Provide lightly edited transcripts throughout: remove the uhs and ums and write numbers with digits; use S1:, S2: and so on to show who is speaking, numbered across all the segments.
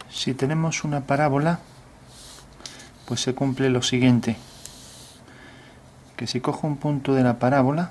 S1: Si tenemos una parábola, pues se cumple lo siguiente, que si cojo un punto de la parábola,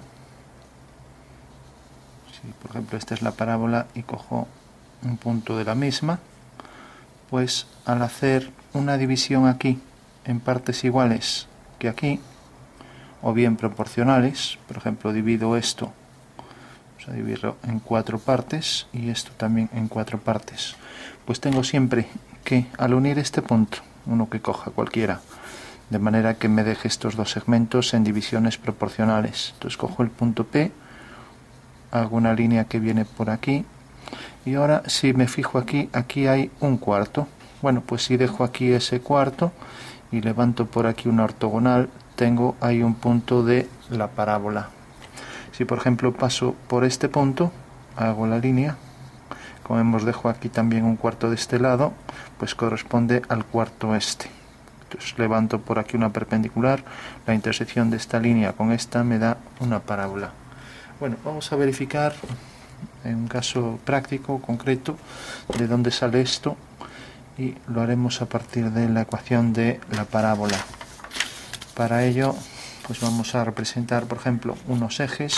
S1: si por ejemplo esta es la parábola y cojo un punto de la misma, pues al hacer una división aquí en partes iguales que aquí, o bien proporcionales, por ejemplo divido esto, vamos a dividirlo en 4 partes y esto también en 4 partes, pues tengo siempre que al unir este punto, uno que coja cualquiera, de manera que me deje estos dos segmentos en divisiones proporcionales. Entonces cojo el punto P, hago una línea que viene por aquí, y ahora si me fijo aquí, aquí hay un cuarto. Bueno, pues si dejo aquí ese cuarto y levanto por aquí una ortogonal, tengo ahí un punto de la parábola. Si por ejemplo paso por este punto, hago la línea, como vemos dejo aquí también un cuarto de este lado, pues corresponde al cuarto este. Entonces levanto por aquí una perpendicular, la intersección de esta línea con esta me da una parábola. Bueno, vamos a verificar en un caso práctico, concreto, de dónde sale esto, y lo haremos a partir de la ecuación de la parábola. Para ello, pues vamos a representar, por ejemplo, unos ejes,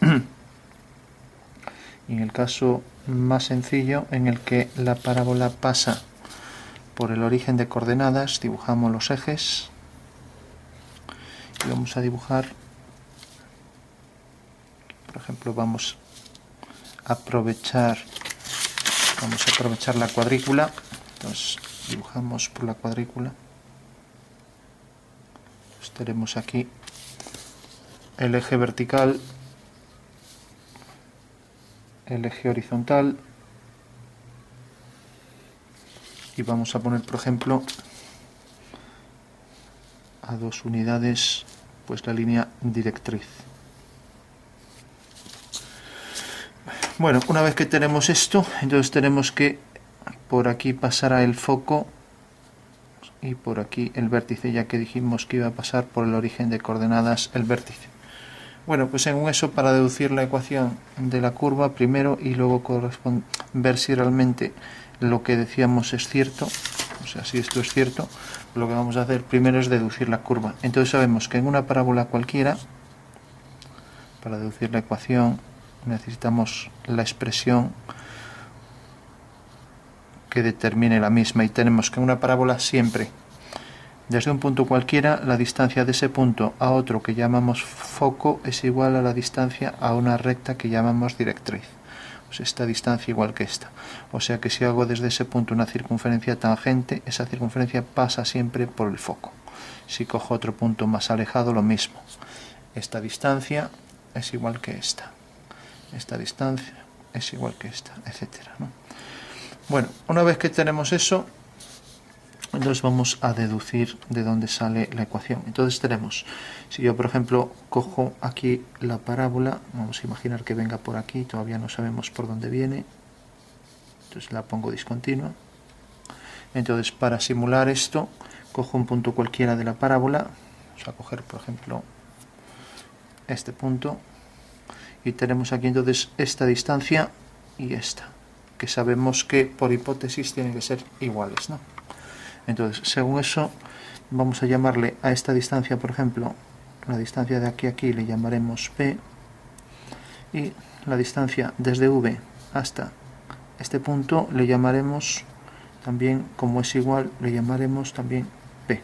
S1: y en el caso más sencillo, en el que la parábola pasa por el origen de coordenadas, dibujamos los ejes y vamos a dibujar, por ejemplo, vamos a aprovechar la cuadrícula. Entonces dibujamos por la cuadrícula, pues tenemos aquí el eje vertical, el eje horizontal, y vamos a poner, por ejemplo, a 2 unidades, pues la línea directriz. Bueno, una vez que tenemos esto, entonces tenemos que por aquí pasará el foco y por aquí el vértice, ya que dijimos que iba a pasar por el origen de coordenadas el vértice. Bueno, pues según eso, para deducir la ecuación de la curva primero y luego ver si realmente lo que decíamos es cierto, o sea, si esto es cierto, lo que vamos a hacer primero es deducir la curva. Entonces sabemos que en una parábola cualquiera, para deducir la ecuación, necesitamos la expresión que determine la misma, y tenemos que en una parábola siempre, desde un punto cualquiera, la distancia de ese punto a otro que llamamos foco es igual a la distancia a una recta que llamamos directriz. Pues esta distancia igual que esta. O sea que si hago desde ese punto una circunferencia tangente, esa circunferencia pasa siempre por el foco. Si cojo otro punto más alejado, lo mismo. Esta distancia es igual que esta. Esta distancia es igual que esta, etcétera, ¿no? Bueno, una vez que tenemos eso, entonces vamos a deducir de dónde sale la ecuación. Entonces tenemos, si yo por ejemplo cojo aquí la parábola, vamos a imaginar que venga por aquí, todavía no sabemos por dónde viene, entonces la pongo discontinua. Entonces para simular esto, cojo un punto cualquiera de la parábola, vamos a coger por ejemplo este punto, y tenemos aquí entonces esta distancia y esta, que sabemos que por hipótesis tienen que ser iguales, ¿no? Entonces, según eso, vamos a llamarle a esta distancia, por ejemplo, la distancia de aquí a aquí le llamaremos P, y la distancia desde V hasta este punto le llamaremos también, como es igual, le llamaremos también P.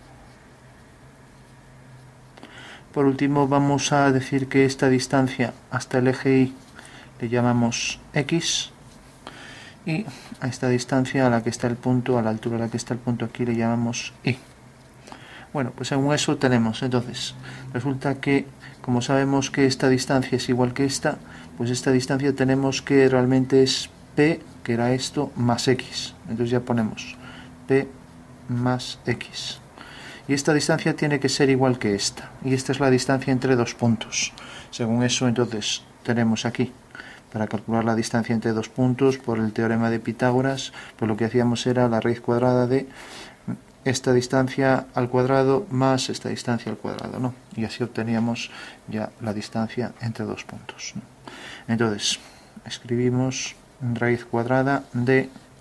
S1: Por último, vamos a decir que esta distancia hasta el eje Y le llamamos X, y a esta distancia a la que está el punto, a la altura a la que está el punto aquí, le llamamos Y. Bueno, pues según eso tenemos, entonces, resulta que, como sabemos que esta distancia es igual que esta, pues esta distancia tenemos que realmente es P, que era esto, más X. Entonces ya ponemos P más X. Y esta distancia tiene que ser igual que esta. Y esta es la distancia entre dos puntos. Según eso, entonces, tenemos aquí, para calcular la distancia entre dos puntos, por el teorema de Pitágoras, pues lo que hacíamos era la raíz cuadrada de esta distancia al cuadrado más esta distancia al cuadrado, ¿no? Y así obteníamos ya la distancia entre dos puntos, ¿no? Entonces, escribimos raíz cuadrada de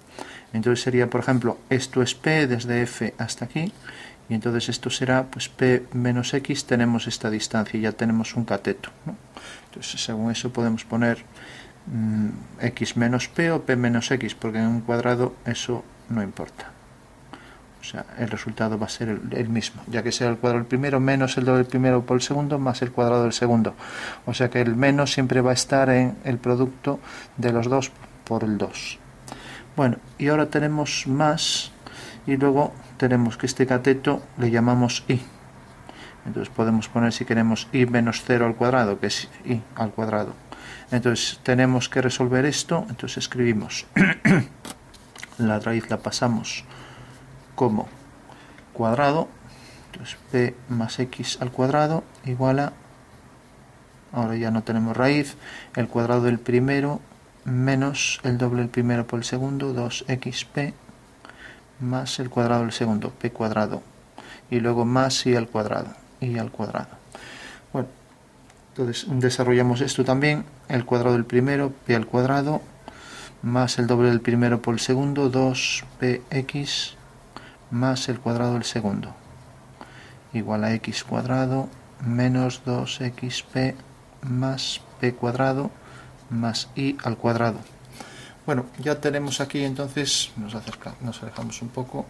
S1: Entonces sería, por ejemplo, esto es P desde F hasta aquí, y entonces esto será, pues P menos X, tenemos esta distancia y ya tenemos un cateto, ¿no? Entonces según eso podemos poner X menos P o P menos X, porque en un cuadrado eso no importa. O sea, el resultado va a ser el mismo, ya que sea el cuadrado del primero menos el doble del primero por el segundo más el cuadrado del segundo. O sea que el menos siempre va a estar en el producto de los dos por el 2. Bueno, y ahora tenemos más, y luego tenemos que este cateto le llamamos I. Entonces podemos poner, si queremos, I menos 0 al cuadrado, que es I al cuadrado. Entonces tenemos que resolver esto, entonces escribimos la raíz la pasamos como cuadrado, entonces P más X al cuadrado igual a, ahora ya no tenemos raíz, el cuadrado del primero menos el doble del primero por el segundo, 2xp, más el cuadrado del segundo, p cuadrado, y luego más y al cuadrado, y al cuadrado. Bueno, entonces desarrollamos esto también, el cuadrado del primero, p al cuadrado, más el doble del primero por el segundo, 2px, más el cuadrado del segundo, igual a x cuadrado, menos 2xp, más p cuadrado, más i al cuadrado. Bueno, ya tenemos aquí, entonces nos alejamos un poco,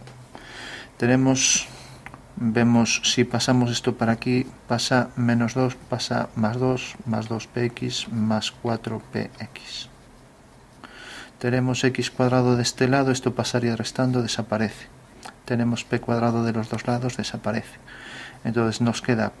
S1: vemos si pasamos esto para aquí, pasa menos 2, pasa más 2px, más 4px. Tenemos x cuadrado de este lado, esto pasaría restando, desaparece. Tenemos p cuadrado de los dos lados, desaparece. Entonces nos queda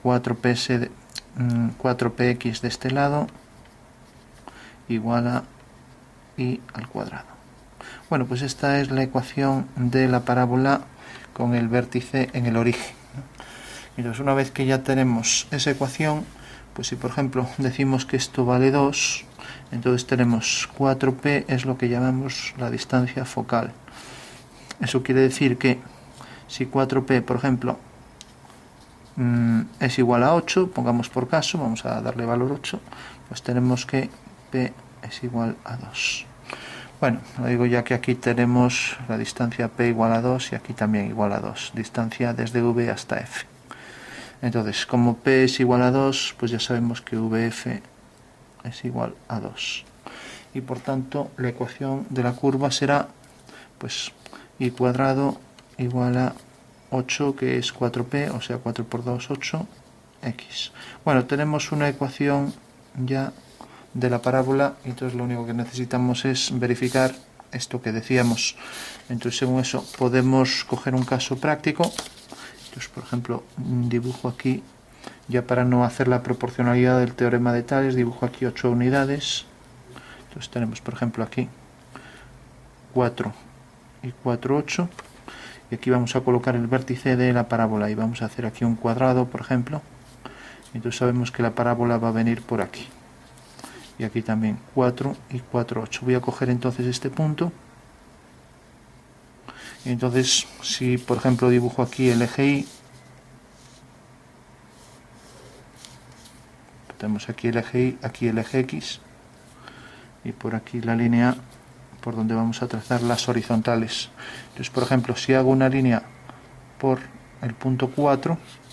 S1: 4px de este lado igual a i al cuadrado. Bueno, pues esta es la ecuación de la parábola con el vértice en el origen. Entonces una vez que ya tenemos esa ecuación, pues si por ejemplo decimos que esto vale 2, entonces tenemos 4p es lo que llamamos la distancia focal. Eso quiere decir que si 4p, por ejemplo, es igual a 8, pongamos por caso, vamos a darle valor 8, pues tenemos que p es igual a 2. Bueno, lo digo ya que aquí tenemos la distancia p igual a 2 y aquí también igual a 2, distancia desde v hasta f. Entonces, como p es igual a 2, pues ya sabemos que vf es igual a 2. Y por tanto, la ecuación de la curva será, pues, i cuadrado igual a 8, que es 4p, o sea, 4 por 2, 8, x. Bueno, tenemos una ecuación ya de la parábola, y entonces lo único que necesitamos es verificar esto que decíamos. Entonces, según eso, podemos coger un caso práctico. Entonces, por ejemplo, dibujo aquí, ya para no hacer la proporcionalidad del teorema de Tales, dibujo aquí 8 unidades. Entonces tenemos, por ejemplo, aquí 4 y 4, 8. Y aquí vamos a colocar el vértice de la parábola y vamos a hacer aquí un cuadrado, por ejemplo. Entonces sabemos que la parábola va a venir por aquí. Y aquí también 4 y 4, 8. Voy a coger entonces este punto. Y entonces, si por ejemplo dibujo aquí el eje Y, tenemos aquí el eje Y, aquí el eje X, y por aquí la línea por donde vamos a trazar las horizontales. Entonces, por ejemplo, si hago una línea por el punto 4,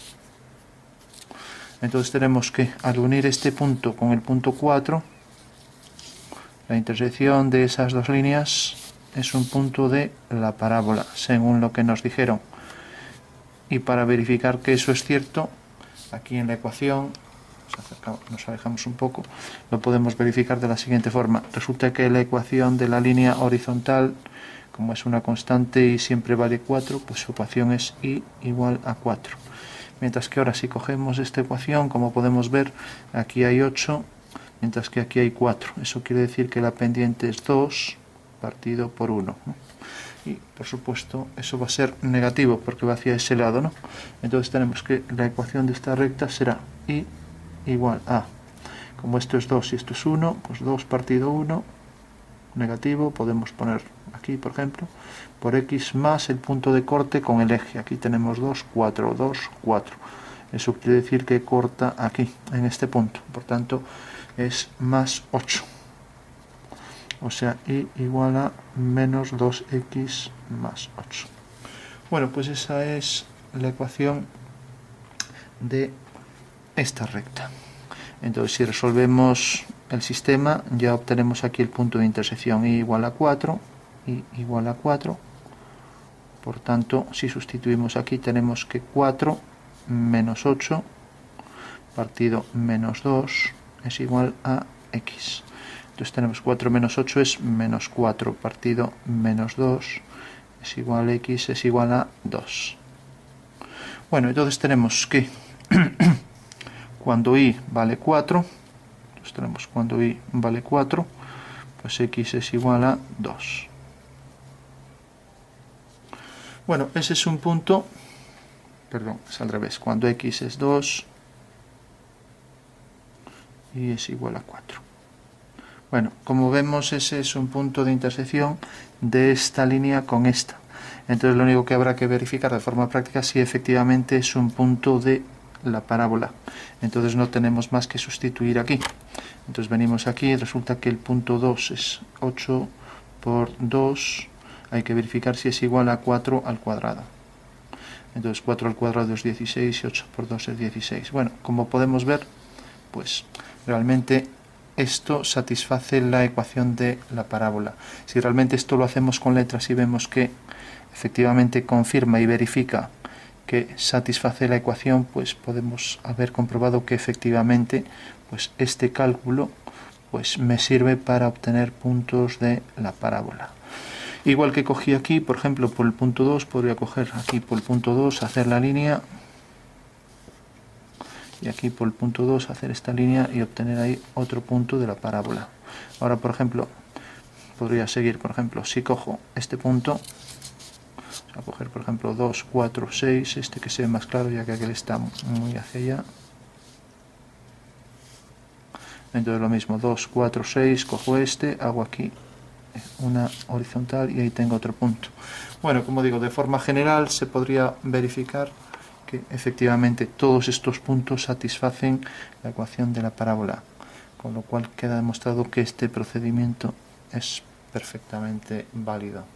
S1: entonces tenemos que, al unir este punto con el punto 4, la intersección de esas dos líneas es un punto de la parábola, según lo que nos dijeron. Y para verificar que eso es cierto, aquí en la ecuación, nos alejamos un poco, lo podemos verificar de la siguiente forma. Resulta que la ecuación de la línea horizontal, como es una constante y siempre vale 4, pues su ecuación es y igual a 4. Mientras que ahora, si cogemos esta ecuación, como podemos ver, aquí hay 8, mientras que aquí hay 4. Eso quiere decir que la pendiente es 2 partido por 1, ¿no? Y por supuesto eso va a ser negativo porque va hacia ese lado, ¿no? Entonces tenemos que la ecuación de esta recta será y igual a, como esto es 2 y esto es 1, pues 2 partido 1, negativo, podemos poner aquí por ejemplo, por x más el punto de corte con el eje. Aquí tenemos 2, 4, 2, 4. Eso quiere decir que corta aquí, en este punto. Por tanto, es más 8. o sea, y igual a menos 2x más 8. Bueno, pues esa es la ecuación de esta recta. Entonces, si resolvemos el sistema, ya obtenemos aquí el punto de intersección, y igual a 4, y igual a 4. Por tanto, si sustituimos aquí, tenemos que 4 menos 8 partido menos 2 es igual a x. Entonces tenemos 4 menos 8 es menos 4 partido menos 2 es igual a x, es igual a 2. Bueno, entonces tenemos que cuando y vale 4, entonces tenemos cuando y vale 4, pues x es igual a 2. Bueno, ese es un punto, perdón, es al revés, cuando x es 2 y es igual a 4. Bueno, como vemos, ese es un punto de intersección de esta línea con esta. Entonces lo único que habrá que verificar de forma práctica es si efectivamente es un punto de la parábola. Entonces no tenemos más que sustituir aquí. Entonces venimos aquí y resulta que el punto 2 es 8 por 2. Hay que verificar si es igual a 4 al cuadrado. Entonces 4 al cuadrado es 16 y 8 por 2 es 16. Bueno, como podemos ver, pues realmente esto satisface la ecuación de la parábola. Si realmente esto lo hacemos con letras y vemos que efectivamente confirma y verifica que satisface la ecuación, pues podemos haber comprobado que efectivamente pues este cálculo pues me sirve para obtener puntos de la parábola. Igual que cogí aquí, por ejemplo, por el punto 2, podría coger aquí por el punto 2, hacer la línea, y aquí por el punto 2 hacer esta línea y obtener ahí otro punto de la parábola. Ahora, por ejemplo, podría seguir, por ejemplo, si cojo este punto, a coger por ejemplo 2, 4, 6, este que se ve más claro ya que aquel está muy hacia allá. Entonces lo mismo, 2, 4, 6, cojo este, hago aquí una horizontal y ahí tengo otro punto. Bueno, como digo, de forma general se podría verificar que efectivamente todos estos puntos satisfacen la ecuación de la parábola, con lo cual queda demostrado que este procedimiento es perfectamente válido.